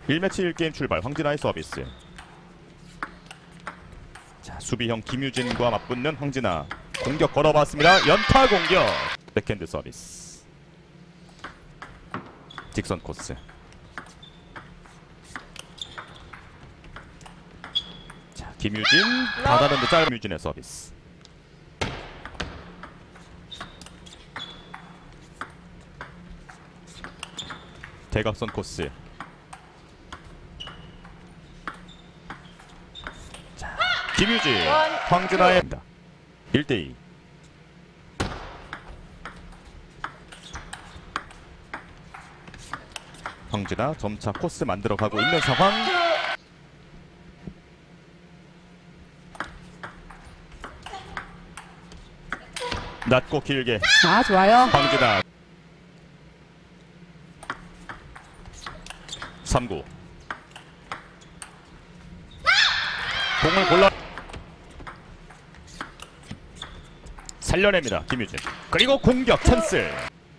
1매치 1게임 출발. 황진아의 서비스. 자, 수비형 김유진과 맞붙는 황진아. 공격 걸어봤습니다. 연타 공격. 백핸드 서비스. 직선 코스. 자, 김유진 받아는 듯 짧은 유진의 서비스. 대각선 코스. 자, 김유진 황진아의 1대2. 황진아 점차 코스 만들어가고 있는 상황. 낮고 길게. 아, 좋아요. 황진아 3구. 공을 골라 살려냅니다. 김유진. 그리고 공격 찬스.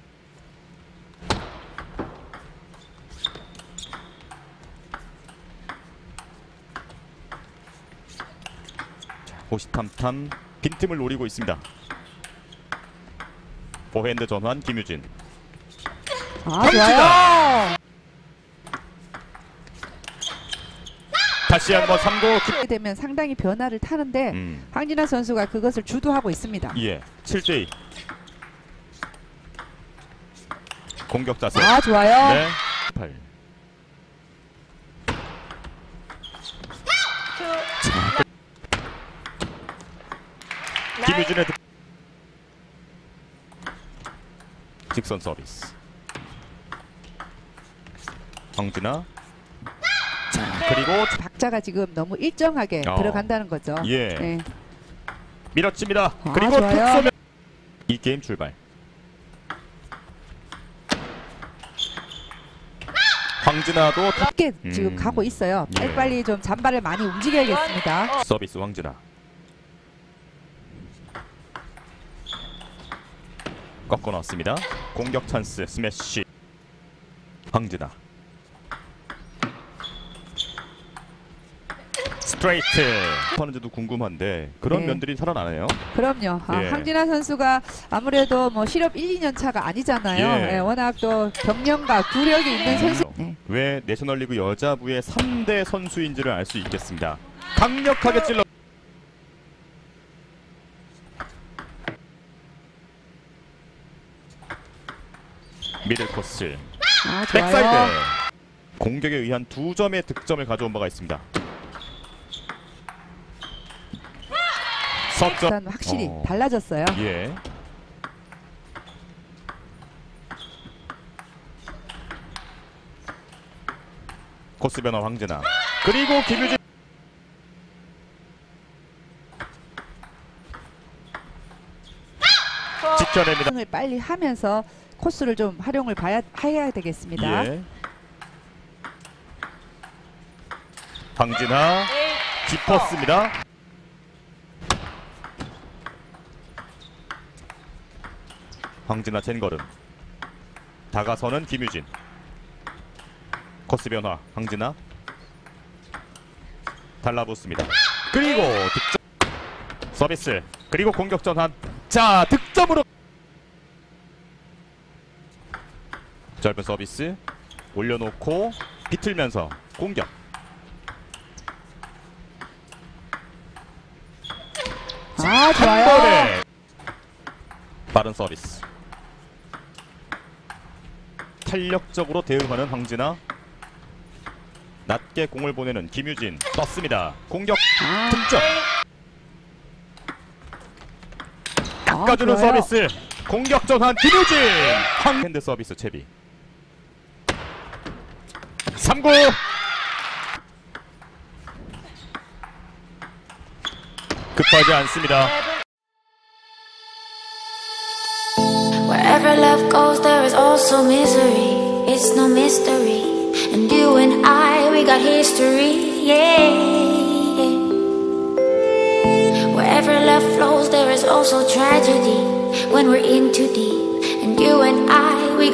호시탐탐 빈틈을 노리고 있습니다. 포핸드 전환 김유진. 아, 좋아요. 다시 한번 3구. 되면 상당히 변화를 타는데 황진아 선수가 그것을 주도하고 있습니다. 예, 7대2. 공격 자세. 아, 좋아요. 네. 8. 김유진의 직선 서비스. 황진아. 자, 그리고 박자가 지금 너무 일정하게 들어간다는 거죠. 예. 네. 밀어칩니다. 아, 그리고 툭 좋아요. 쏘면 이 게임 출발. 황진아도 쉽게 지금 가고 있어요. 예. 빨리 좀 잔발을 많이 움직여야겠습니다. 서비스 황진아. 꺾어 넣었습니다. 공격 찬스 스매시. 황진아. 스트레이트. 하는지도 궁금한데 그런 네. 면들이 살아나네요. 그럼요. 예. 황진아 선수가 아무래도 뭐 실업 1, 2년 차가 아니잖아요. 예. 예, 워낙 또 경력과 구력이 있는 선수. 네. 왜 내셔널리그 여자부의 3대 선수인지를 알 수 있겠습니다. 강력하게 찔러. 미들 코스. 아, 좋아요. 백사이드. 공격에 의한 2점의 득점을 가져온 바가 있습니다. 석점. 일단 확실히 달라졌어요. 예. 코스 변화 황진아. 그리고 김유진. 지켜냅니다. 을 빨리 하면서 코스를 좀 활용을 해야 되겠습니다. 예. 황진아 짚었습니다. 황진아 젠걸음. 다가서는 김유진. 코스 변화 황진아. 달라붙습니다. 그리고 득점. 서비스. 그리고 공격 전환. 자, 득점으로. 짧은 서비스. 올려놓고 비틀면서 공격. 아, 한 좋아요. 번에 빠른 서비스. 탄력적으로 대응하는 황진아. 낮게 공을 보내는 김유진. 떴습니다. 공격 득점. 깎아주는 좋아요. 서비스. 공격 전환 김유진. 황핸드 서비스 채비. 3구. 급하지 않습니다. Wherever love goes, there is also misery. It's no mystery. And you and I, we got history. Yeah. Wherever love flows, there is also tragedy. When we're in too deep. And you and I.